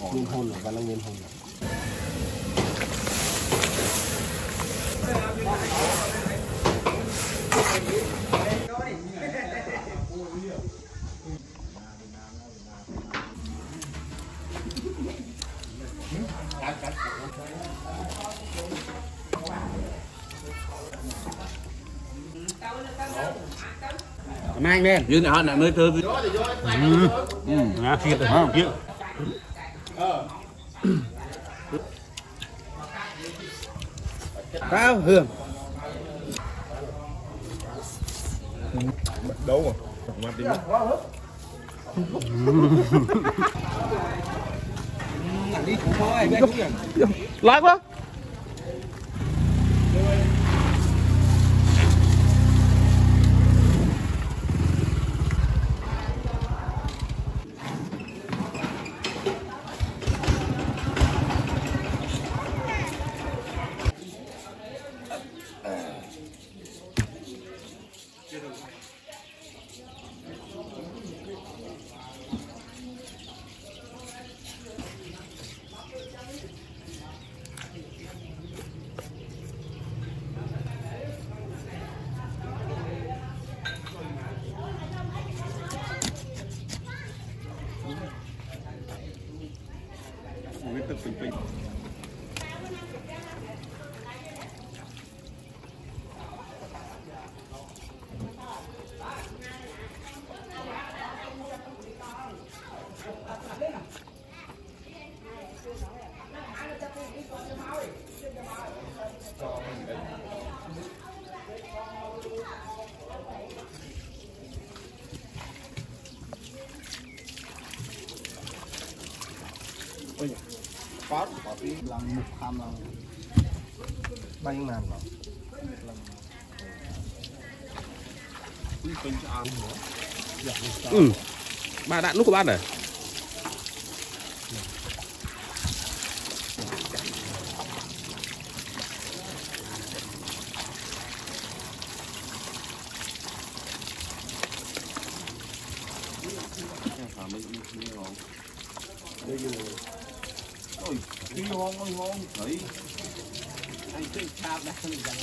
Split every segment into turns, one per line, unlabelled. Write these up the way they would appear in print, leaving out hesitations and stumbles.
nguyên hôn rồi, là nguyên hôn rồi.
Mang lên dưới nào là nơi thơ kia từ không kia cao hương
đâu rồi mặt đi
đi cũng thôi lái quá
có lần một tham lần bay ngàn rồi
ba đạn lúc của bạn này
ôi đi ngon thấy
anh chơi chạp đã không dám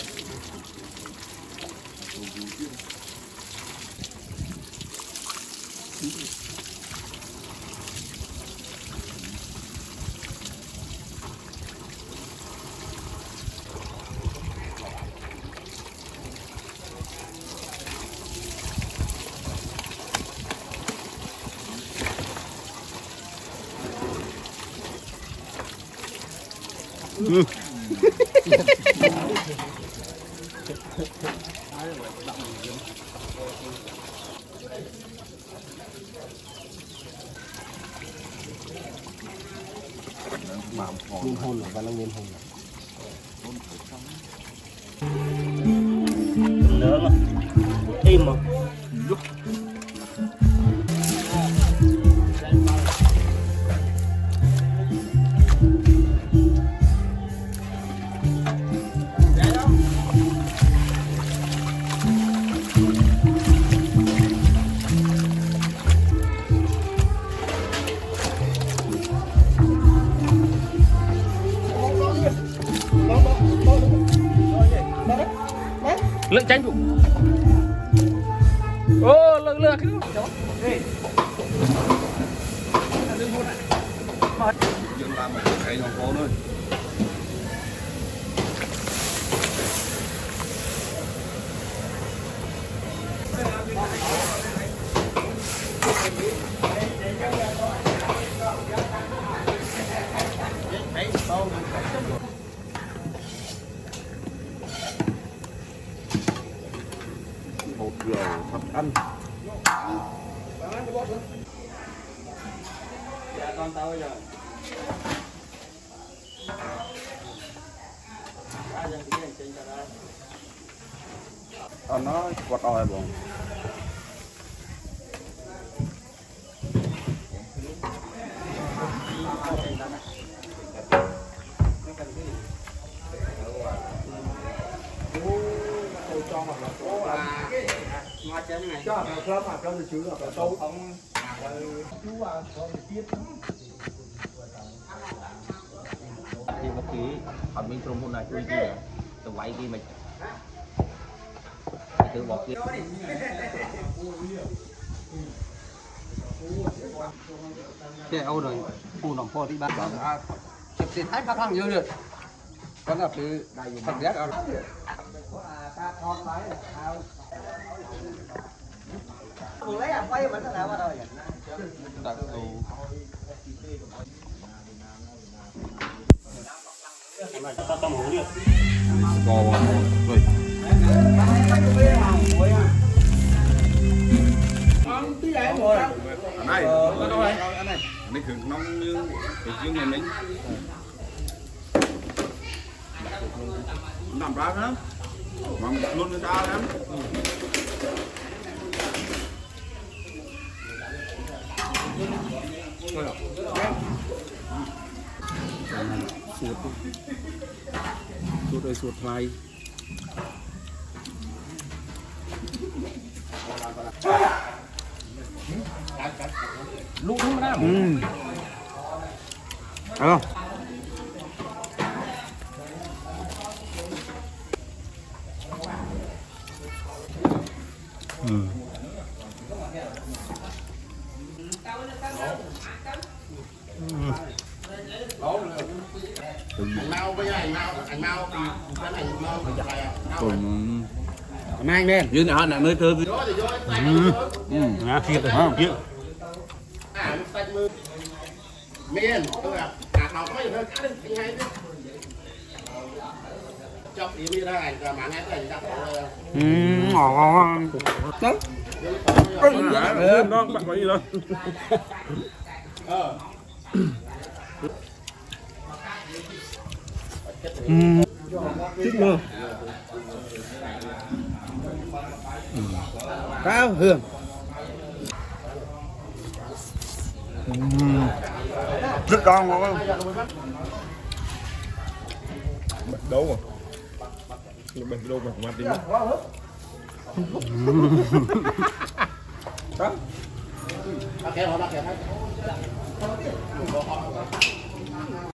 nguyên hôn rồi, là nguyên hôn rồi. Nữa mà im mà
lượng tranh đủ ô lừa cái
dừng làm một cái đồng phố thôi một giờ thật ăn
dạ con tao rồi
nó quạt oi bọn
cho nó thơm mà cơm được chứ là phải sâu không chú à có tiết
thì một ký còn mình trồng hôm nay chui kia từ vậy kia mình từ bỏ kia
cái âu rồi khu nòng kho đi bán chụp thì thái khắc khăng nhiều được con là từ phần rét ở đặc thù
bò rồi anh này thường nông như cái chương này mình làm ra lắm mà luôn người ta lắm
suốt rồi suốt lại lúc nó ra
không
mang lên
như nào này mới thơm kia rồi không kia
miền tôi là đầu có gì thôi cá đi ngay chứ chọc đi mi ra ảnh cả mà nghe cái ảnh đặt
ngon đấy
nó bạn có gì đâu
thích luôn cao hương
rất ngon không đâu mà mình đâu mà mặt đi
kéo họ kéo